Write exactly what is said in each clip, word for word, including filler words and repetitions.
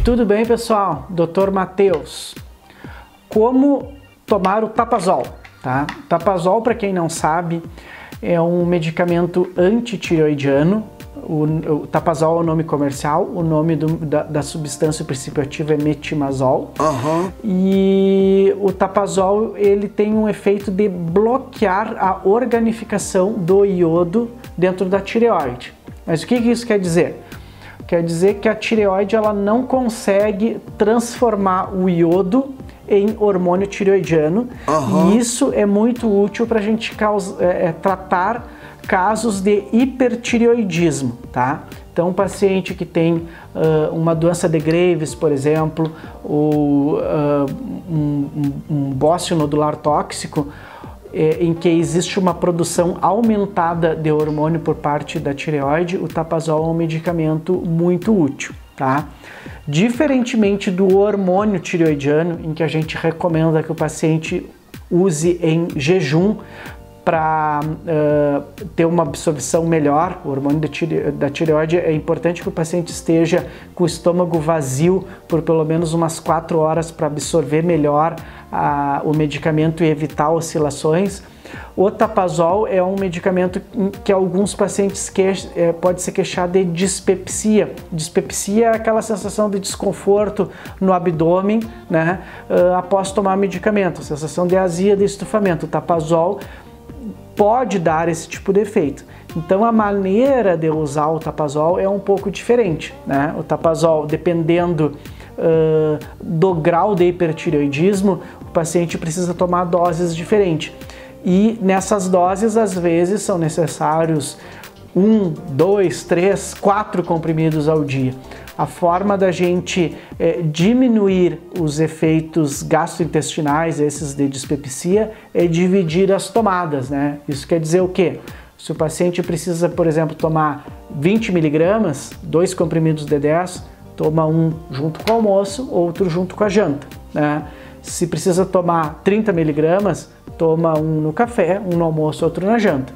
Tudo bem, pessoal? doutor Matheus. Como tomar o Tapazol, tá? Tapazol, para quem não sabe, é um medicamento antitireoidiano. O, o Tapazol é o nome comercial, o nome do, da, da substância, o princípio ativo é metimazol. Uhum. E o Tapazol, ele tem um efeito de bloquear a organificação do iodo dentro da tireoide. Mas o que, que isso quer dizer? Quer dizer que a tireoide ela não consegue transformar o iodo em hormônio tireoidiano. Uhum. E isso é muito útil para a gente causa, é, tratar casos de hipertireoidismo, tá? Então, um paciente que tem uh, uma doença de Graves, por exemplo, ou uh, um, um, um bócio nodular tóxico, é, em que existe uma produção aumentada de hormônio por parte da tireoide, o Tapazol é um medicamento muito útil, tá? Diferentemente do hormônio tireoidiano, em que a gente recomenda que o paciente use em jejum, para uh, ter uma absorção melhor, o hormônio da, tire, da tireoide, é importante que o paciente esteja com o estômago vazio por pelo menos umas quatro horas para absorver melhor uh, o medicamento e evitar oscilações. O Tapazol é um medicamento que alguns pacientes que, é, pode se queixar de dispepsia. Dispepsia é aquela sensação de desconforto no abdômen, né, uh, após tomar medicamento, sensação de azia, de estufamento. O Tapazol pode dar esse tipo de efeito. Então a maneira de usar o Tapazol é um pouco diferente, né? O Tapazol, dependendo uh, do grau de hipertireoidismo, o paciente precisa tomar doses diferentes. E nessas doses, às vezes, são necessários um, dois, três, quatro comprimidos ao dia. A forma da gente é, diminuir os efeitos gastrointestinais, esses de dispepsia, é dividir as tomadas, né? Isso quer dizer o quê? Se o paciente precisa, por exemplo, tomar vinte miligramas, dois comprimidos de dez, toma um junto com o almoço, outro junto com a janta, né? Se precisa tomar trinta miligramas, toma um no café, um no almoço, outro na janta.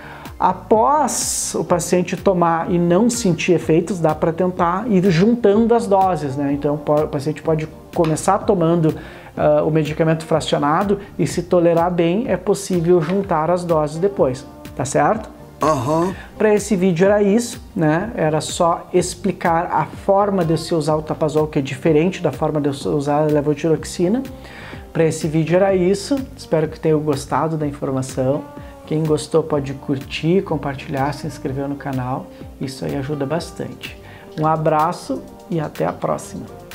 Após o paciente tomar e não sentir efeitos, dá para tentar ir juntando as doses, né? Então o paciente pode começar tomando uh, o medicamento fracionado e, se tolerar bem, é possível juntar as doses depois, tá certo? Uhum. Para esse vídeo era isso, né? Era só explicar a forma de se usar o Tapazol, que é diferente da forma de se usar a levotiroxina. Para esse vídeo era isso, espero que tenham gostado da informação. Quem gostou pode curtir, compartilhar, se inscrever no canal, isso aí ajuda bastante. Um abraço e até a próxima!